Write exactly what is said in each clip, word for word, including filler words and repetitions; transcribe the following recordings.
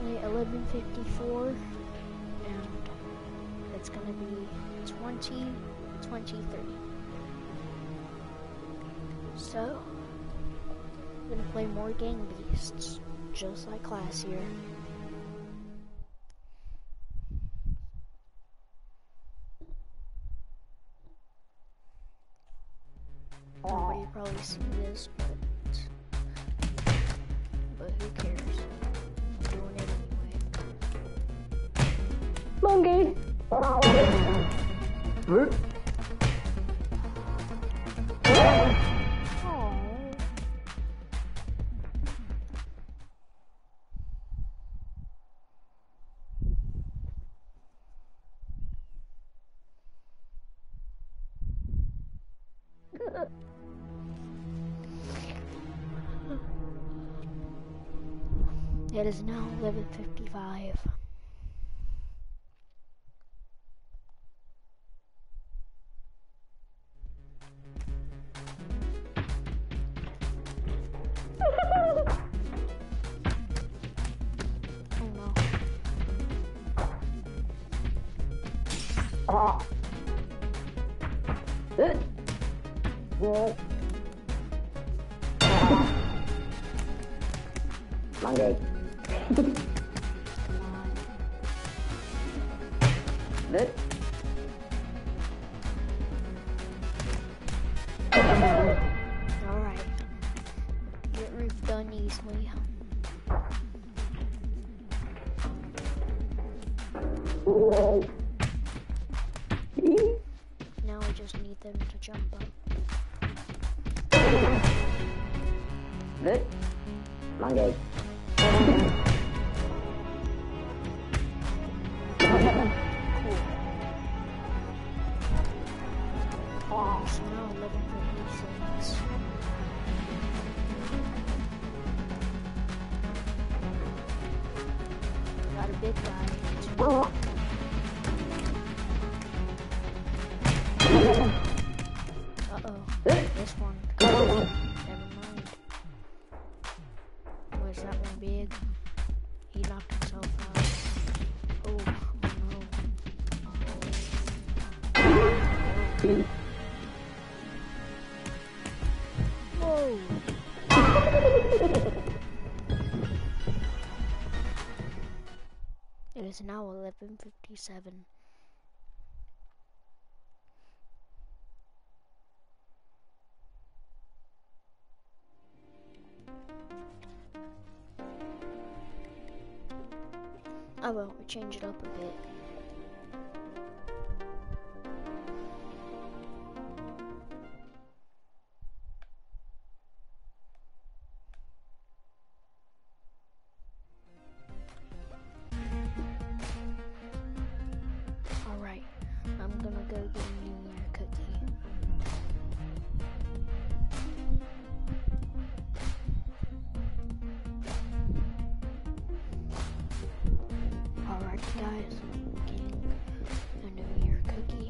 approximately eleven fifty-four, and it's gonna be twenty, twenty, thirty. So, I'm gonna play more Gang Beasts, just like last year. Nobody probably see this, but but who cares? I'm doing it anyway. Monkey. It is now eleven fifty-five. Oh no. Ah. Good. Good. Monkey. Good. Alright. Get roof done easily. Now I just need them to jump up. Good. Monkey. So now eleven fifty-six. Got a big guy. Uh-oh. This one. Never mind. Was that one big? He knocked himself out. Oh, oh no. Whoa. It is now eleven fifty-seven. Oh well, we change it up a bit. Alright, I'm gonna go get a New Year cookie. Alright guys, getting a New Year cookie.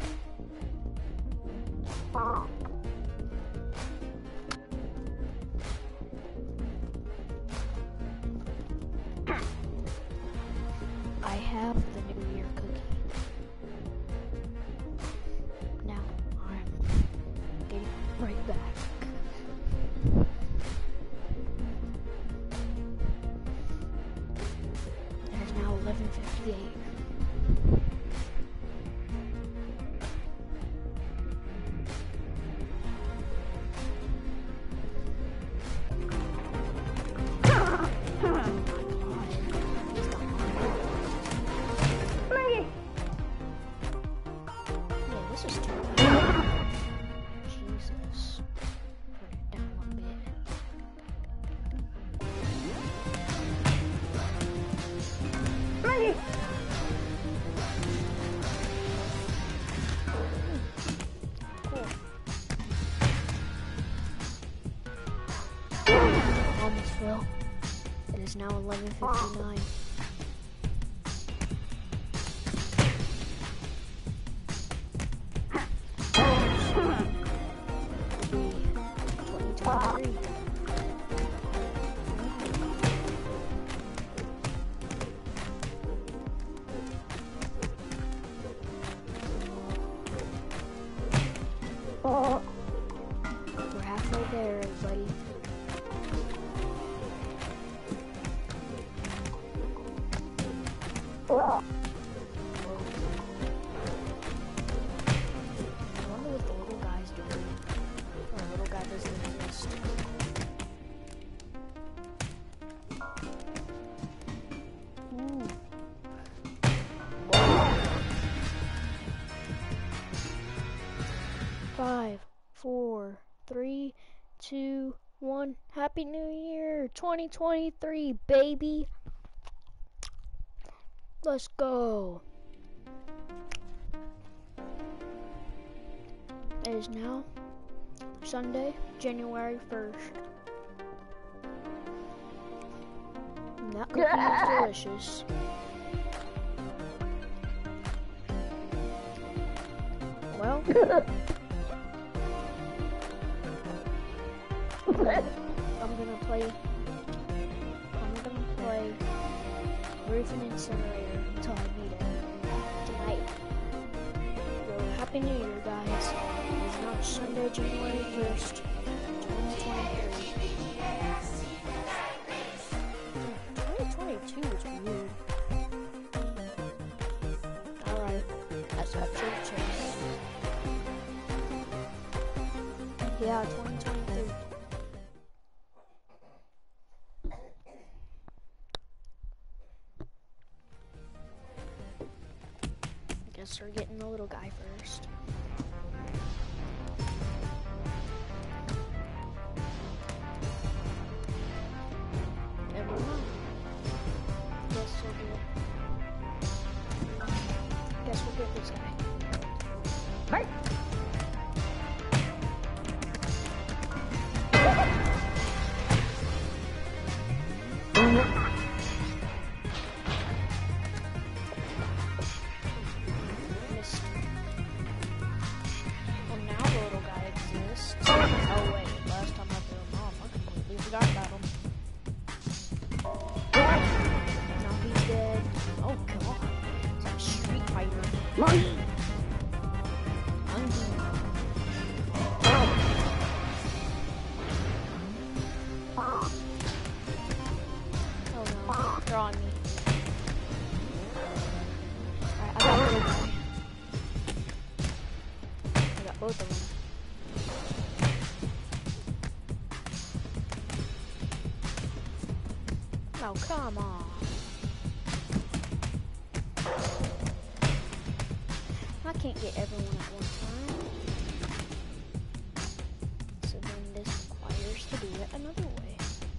I have the New Year cookie. Now I'm getting right back. It is now eleven fifty-eight. Jesus. Put it down a bit. Cool. Almost fell. It is now eleven fifty-nine. We're halfway there, everybody. Oh. I wonder what the little guy's doing. Or the little guy doesn't exist. Ooh. Five, four, three, two, one. Happy New Year, twenty twenty-three, baby. Let's go. It is now Sunday, January first. And that cookie is delicious. Well, I'm gonna play, I'm gonna play Roof and Incinerator until I beat it tonight. So, Happy New Year, guys. It is now Sunday, January first, twenty twenty-three. twenty twenty-two is weird. Alright, that's episode chase. Yeah, twenty twenty-three. I guess we're getting the little guy first. Never mind. Guess we'll get. Guess we'll get this guy. Hey. Missed. Well, now the little guy exists. Oh wait, last time I threw him off, I completely forgot about him. Now he's dead. Oh god, it's like a Street Fighter. Monkey. Hungry. Oh no, they're on me. Alright, I got the little guy. I got both of them. Oh, come on. I can't get everyone at one time. So then this requires to do it another way.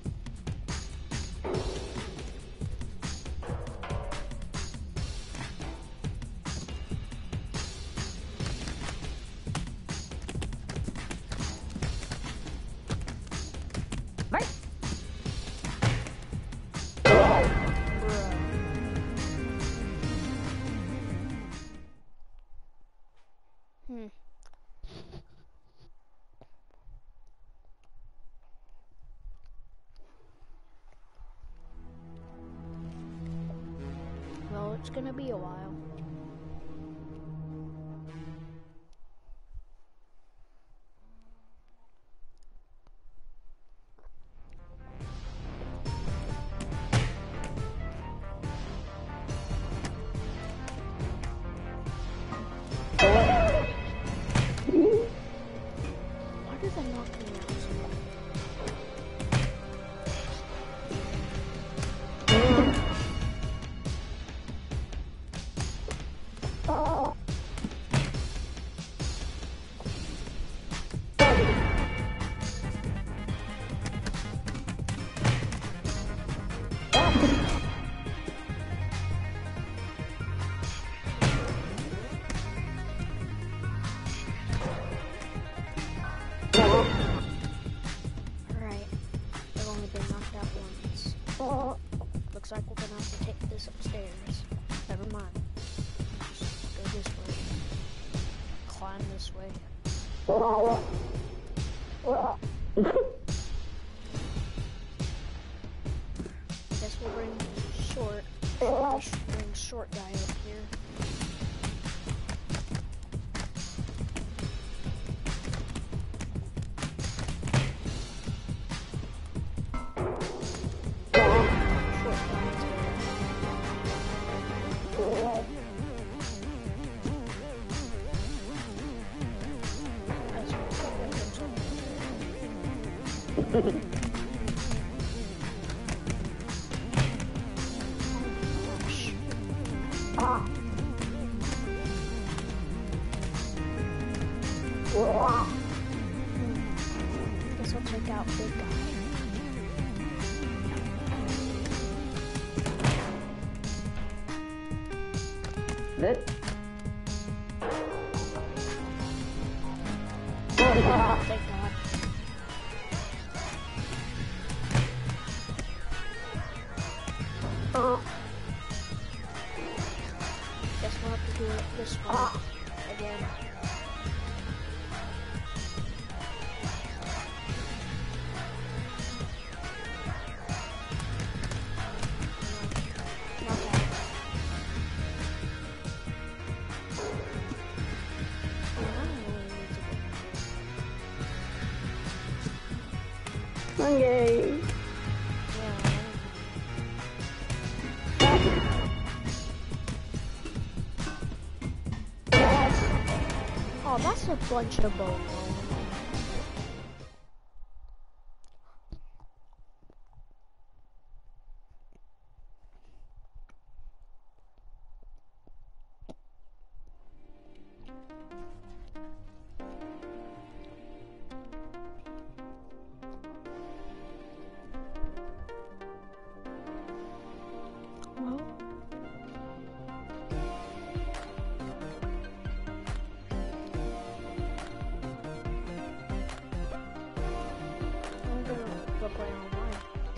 Hey. Bruh. Hmm. Well, it's gonna be a while. Why did they knock me out so much? Oh. Alright, I've only been knocked out once. Oh. Looks like we're gonna have to take this upstairs. Never mind. Just go this way. Climb this way. Oh. Oh. Guess we'll bring short. Oh. Bring short guy up here. Ah. Wah. Guess I'll check out big guy. This. Thank God. Uh. Guess we'll have to do it this one Ah. again. Okay. Oh, that's a bunch of bones. Well, I'm gonna go play online.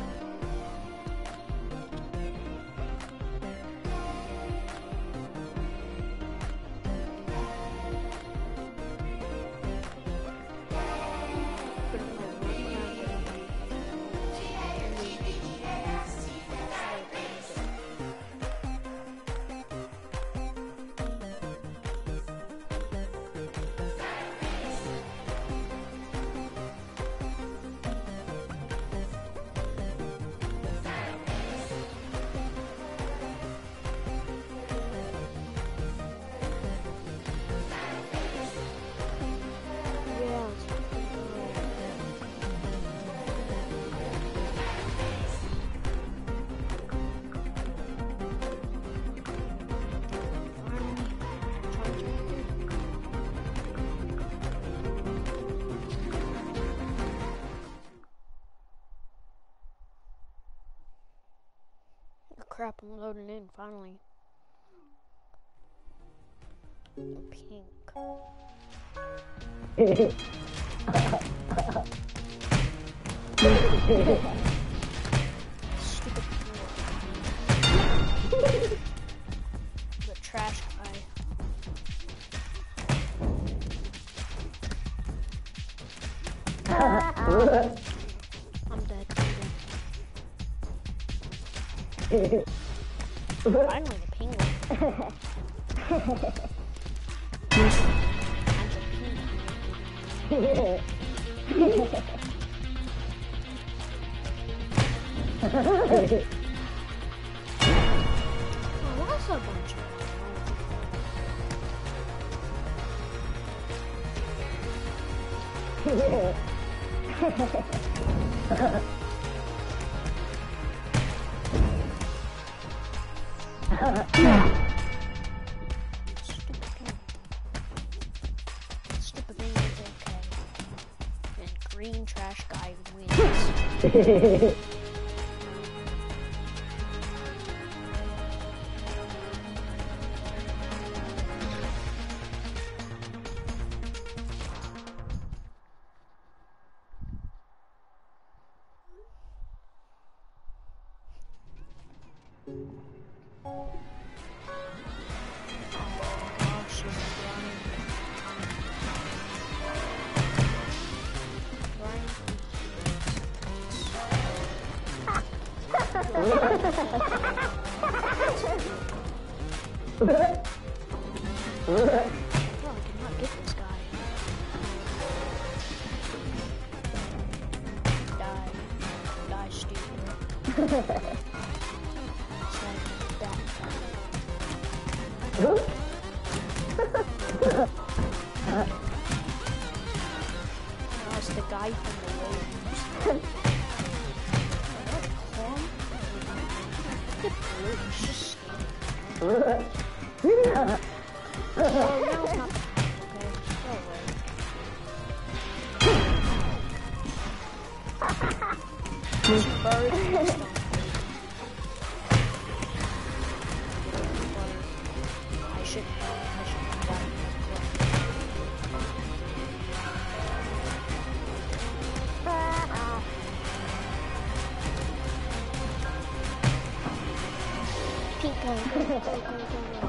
Yeah, it's fucking Oh crap, I'm loading in finally. Pink. Stupid fool. The trash guy. I'm dead. I'm dead. Finally, the penguin. I'm the penguin. Oh, that's a bunch of stupid penguin. Stupid penguin's okay. And green trash guy wins. Gosh, this is Oh, I cannot get this guy. Die. Die, stupid. It's like that. Oh, as the guy from the waves. What calm? Look at blue, it's just scared. Oh, no, it's not. Okay, go away. Two birds and a stone. I should, I should come down. Pink guy, go, go, go, go, go.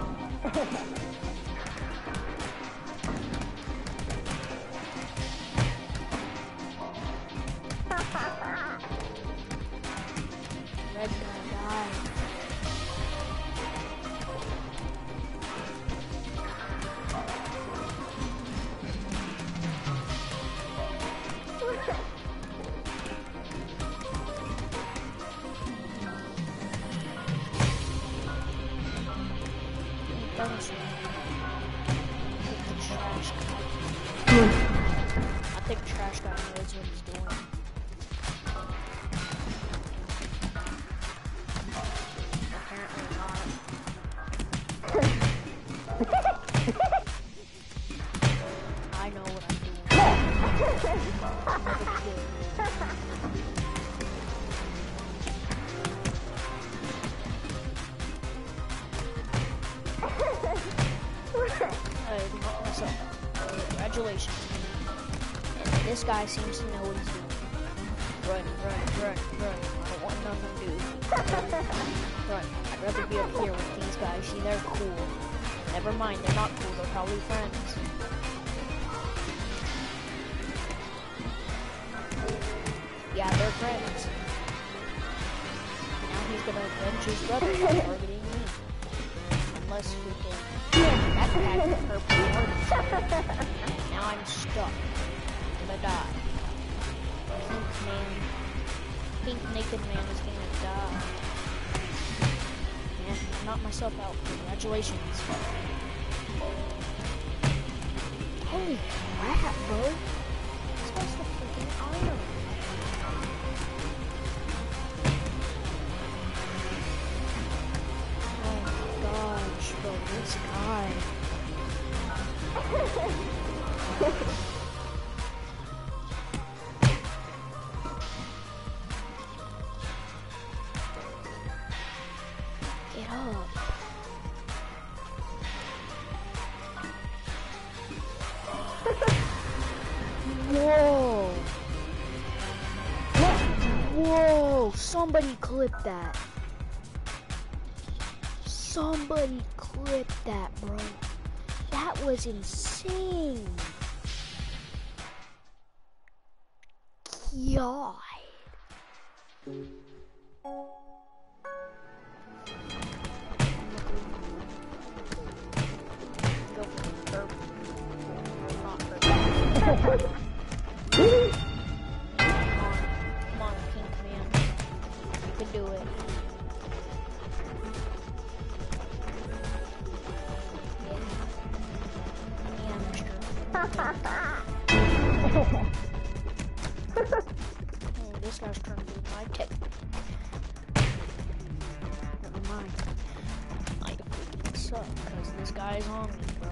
Red guy, die. I think trash guy knows what he's doing. Apparently not. I know what I'm doing. Never kill me. I locked myself up. Congratulations. And this guy seems to know what he's doing. Run, run, run, run. I don't want nothing to do. Run. I'd rather be up here with these guys. See, they're cool. Never mind, they're not cool. They're probably friends. Yeah, they're friends. Now he's gonna avenge his brother by targeting me. Unless we can backpack the purple orange. Now I'm stuck. I'm gonna die. Pink man. Pink naked man is gonna die. And I knocked myself out. Congratulations. Holy crap, bro. This guy's the freaking iron. Oh my gosh, bro, this guy. Get up. Whoa. Whoa, somebody clip that. Somebody clip that, bro. That was insane. God. Go for the burp. Not burp. Come on, come on, pink man. You can do it. Oh, this guy's trying to do my technique. Never mind. I freaking suck because this guy's on me, bro.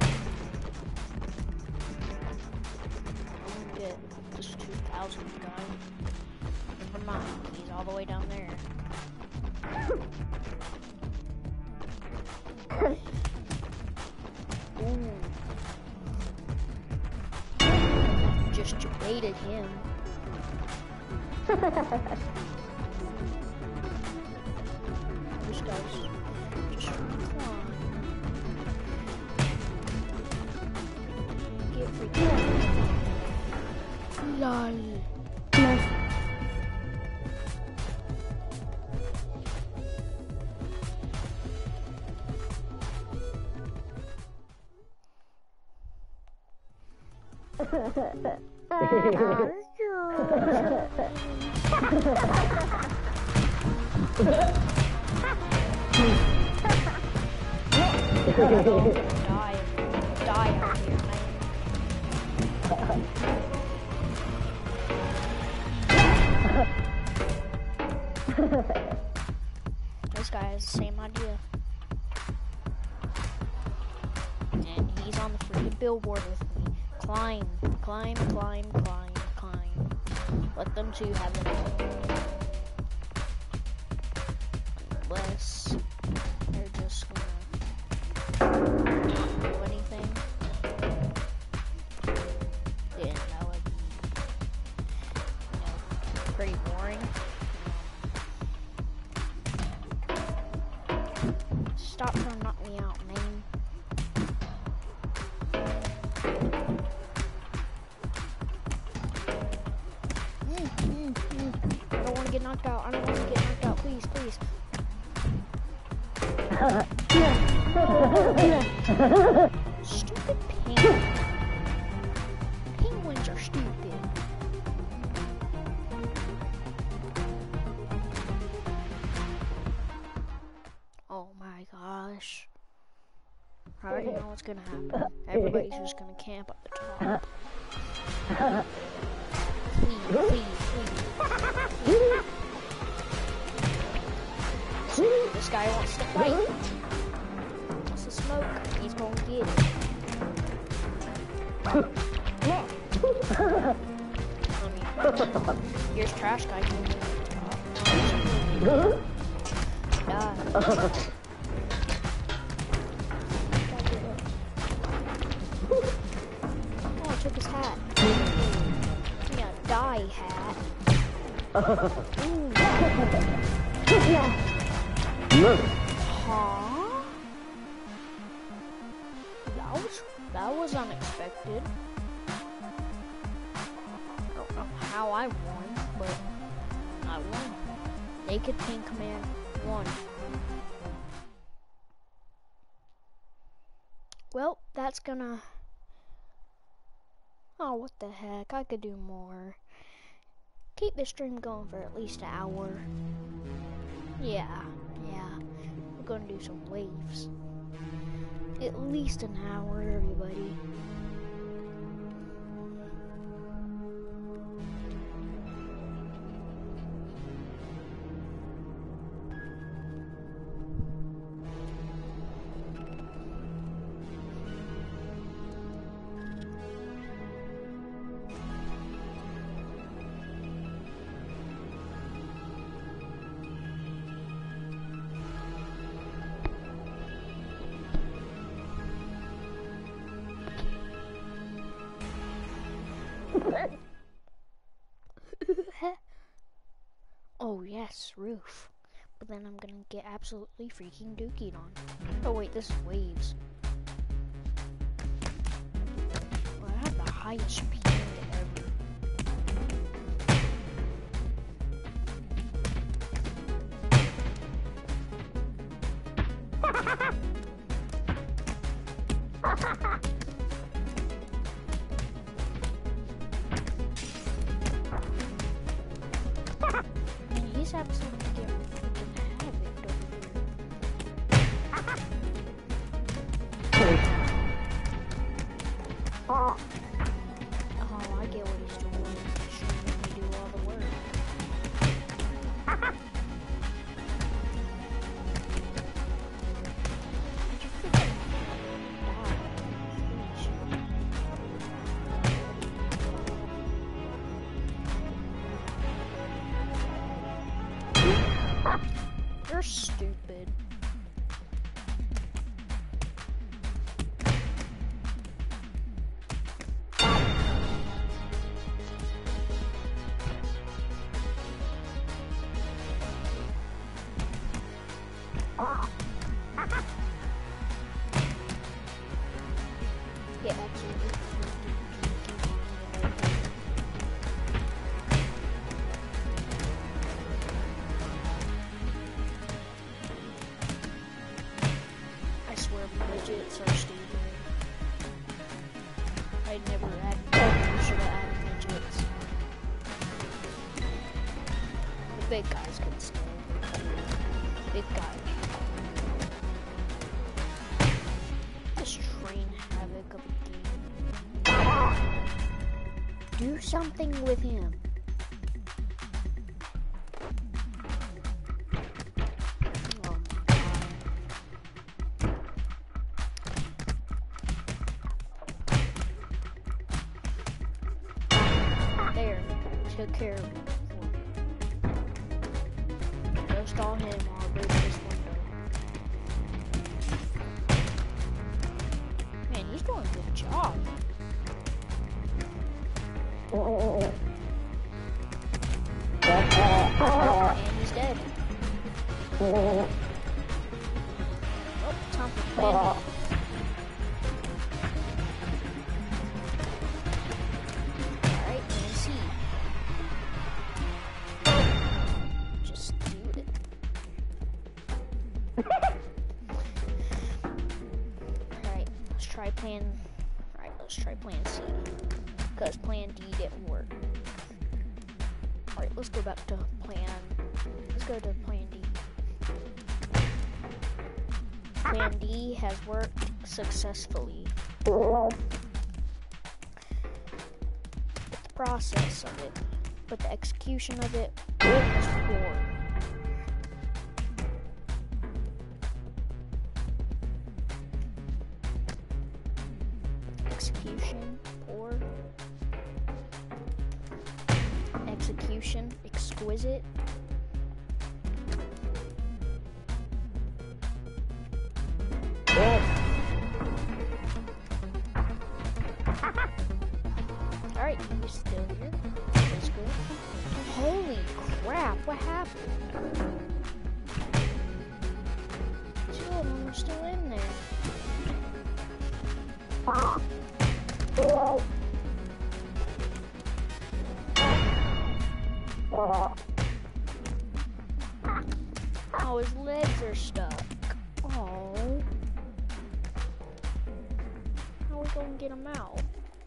I'm gonna get this two thousand guy. Never mind, he's all the way down there. Ooh. Just baited him. This guy's just trying to climb. Get freaking lol. Die, die out here, man. This guy has the same idea. And he's on the freaking billboard with me. Climb, climb, climb, climb, climb. Let them two have it. Unless they're just gonna do anything. Then that would be, you know, pretty boring. Stop trying to knock me out, man. Mm, mm, mm. I don't want to get knocked out. I don't want to get knocked out. Please, please. Stupid penguin. Penguins are stupid. Oh my gosh. I already know what's gonna happen. Everybody's just gonna camp up the top. Please, please, please. See, this guy wants to fight. Wants to smoke. He's gonna get it. I mean, here's trash guy coming in the top. Die. Oh, I took his hat. Yeah, die hat. Ooh. Huh? That was that was unexpected. I don't know how I won, but I won. Naked Pink Man won. Well, that's gonna... Oh, what the heck? I could do more. Keep the stream going for at least an hour. Yeah, yeah. We're gonna do some waves. At least an hour, everybody. Oh yes, roof. But then I'm gonna get absolutely freaking dookied on. Oh wait, this is waves. Well, I have the highest speed ever. He's absolutely getting freaking havoc over here. Oh, I get what he's doing. He's trying to make me do all the work. Did you freaking die? You're stupid. Get back to you. I swear midgets are stupid. I never had should have added midgets. The big guys can stay. Big guys. Just train havoc of a game. Do something with him. took care of it for me. Just all him while I break this window. Man, he's doing a good job. And he's dead. Oh, time for plan D. Alright, plan C. Just do it. Alright, let's try plan. Alright, let's try plan C. Because plan D didn't work. Alright, let's go back to plan. Let's go to plan D. Plan D has worked successfully. The process of it, but the execution of it was poor. Execution, poor. Execution, exquisite. Alright, he's still here. That's good. Holy crap, what happened? Two of them are still in there. Oh, his legs are stuck. Oh. How are we gonna get him out?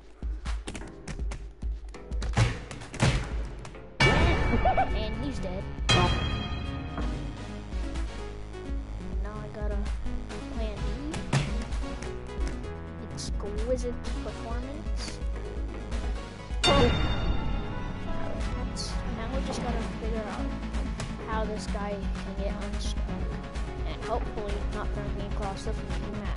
And he's dead. Now I gotta plan D. Exquisite performance. Now we just gotta figure out how this guy can get unstuck. And hopefully not throw me across the map.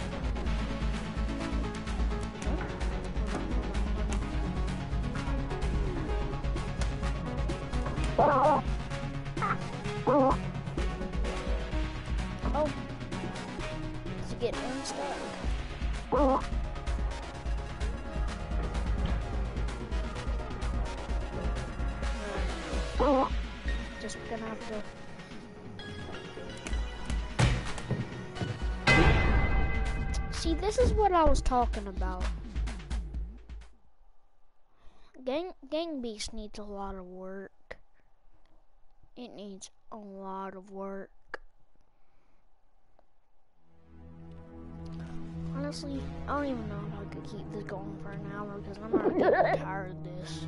Oh. Is he getting unstuck? Just gonna have to. See, this is what I was talking about. Gang, Gang Beast needs a lot of work. It needs a lot of work. Honestly, I don't even know if I could keep this going for an hour because I'm already getting tired of this.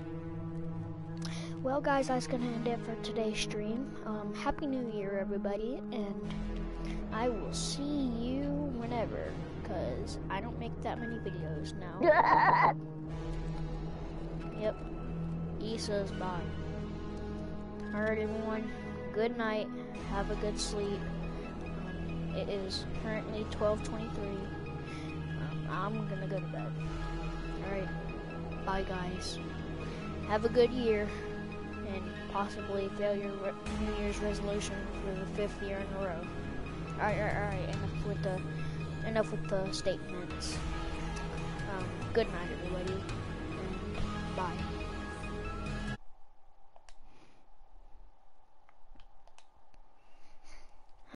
Well, guys, that's gonna end it for today's stream. Um, Happy New Year, everybody, and I will see you whenever, because I don't make that many videos now. Yep. E says bye. Alright, everyone. Good night. Have a good sleep. Um, it is currently twelve twenty-three. Um, I'm gonna go to bed. Alright. Bye, guys. Have a good year. And possibly fail your re New Year's resolution for the fifth year in a row. Alright, alright, alright. Enough with the, enough with the statements. Um, good night, everybody. And bye.